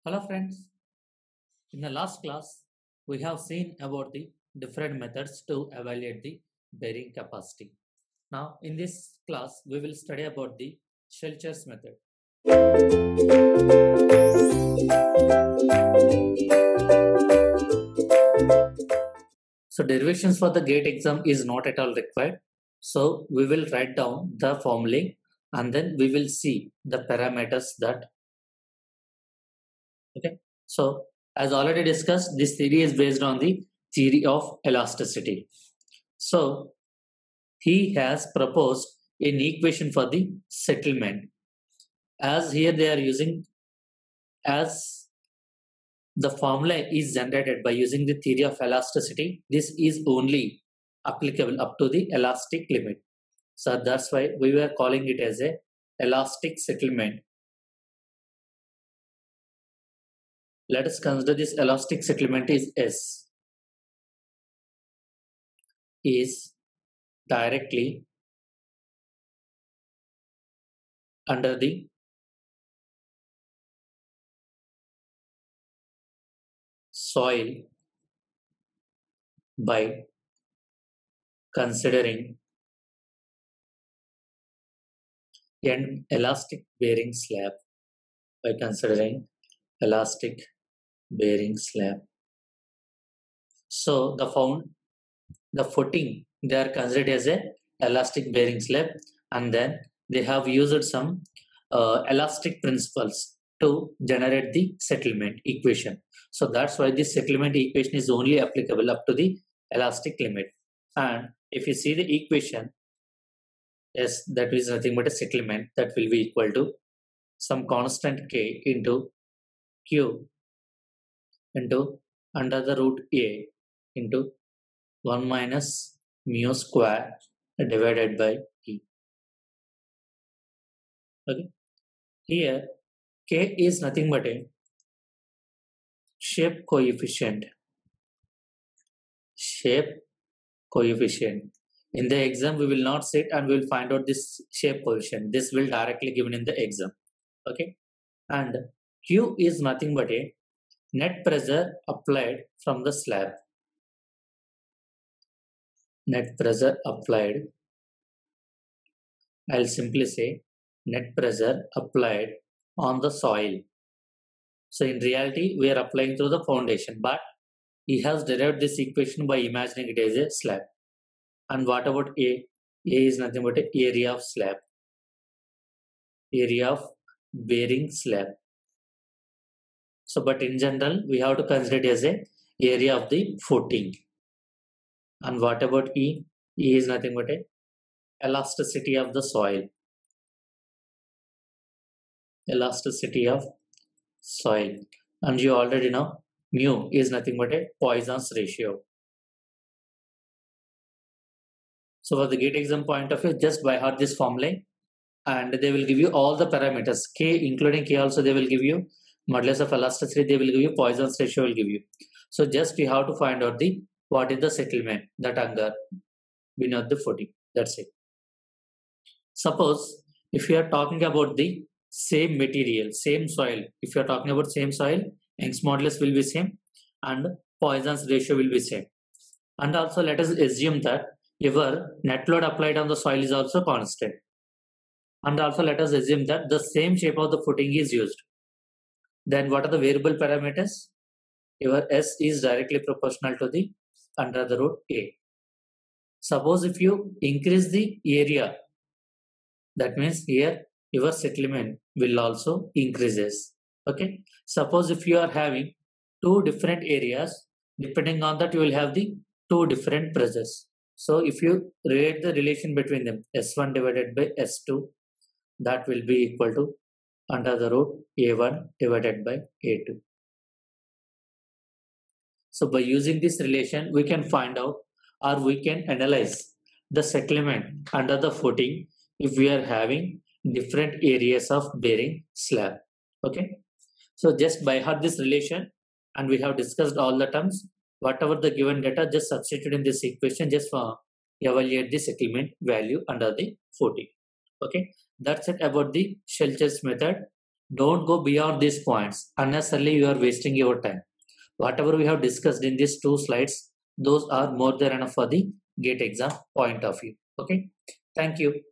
Hello friends, in the last class we have seen about the different methods to evaluate the bearing capacity. Now in this class we will study about the Schultz's method. So derivations for the GATE exam is not at all required. So we will write down the formulae and then we will see the parameters that. Okay. So as already discussed, this theory is based on the theory of elasticity. So he has proposed an equation for the settlement. As here they are using, as the formula is generated by using the theory of elasticity, this is only applicable up to the elastic limit. So that's why we were calling it as a elastic settlement. Let us consider this elastic settlement is S, is directly under the soil by considering an elastic bearing slab, by considering elastic bearing slab. So the footing they are considered as a elastic bearing slab, and then they have used some elastic principles to generate the settlement equation. So that's why this settlement equation is only applicable up to the elastic limit. And if you see the equation, yes, that is nothing but a settlement that will be equal to some constant k into q into under the root a into 1 minus mu square divided by e. Okay. Here k is nothing but a shape coefficient. Shape coefficient. In the exam, we will not sit and we will find out this shape coefficient. This will directly given in the exam. Okay. And Q is nothing but a net pressure applied from the slab. Net pressure applied. I'll simply say net pressure applied on the soil. So in reality, we are applying through the foundation, but he has derived this equation by imagining it as a slab. And what about A? A is nothing but an area of slab. Area of bearing slab. So, but in general, we have to consider it as a area of the footing. And what about E? E is nothing but a elasticity of the soil. Elasticity of soil. And you already know mu is nothing but a Poisson's ratio. So for the GATE exam point of view, just by heart this formula, and they will give you all the parameters, K including K also they will give you, modulus of elasticity they will give you, Poisson's ratio will give you. So just you have to find out the what is the settlement that under beneath the footing. That's it. Suppose if you are talking about the same material, same soil, if you are talking about same soil, Young's modulus will be same and Poisson's ratio will be same. And also let us assume that your net load applied on the soil is also constant. And also let us assume that the same shape of the footing is used. Then what are the variable parameters? Your S is directly proportional to the under the root A. Suppose if you increase the area, that means here your settlement will also increases. Okay. Suppose if you are having two different areas, depending on that you will have the two different pressures. So if you relate the relation between them, S1 divided by S2, that will be equal to under the root A1 divided by A2. So by using this relation, we can find out or we can analyze the settlement under the footing if we are having different areas of bearing slab. Okay. So just by heart this relation, and we have discussed all the terms, whatever the given data, just substitute in this equation just for evaluate the settlement value under the footing. Okay. That's it about the Schultz's method. Don't go beyond these points. Unnecessarily, you are wasting your time. Whatever we have discussed in these 2 slides, those are more than enough for the GATE exam point of view. Okay. Thank you.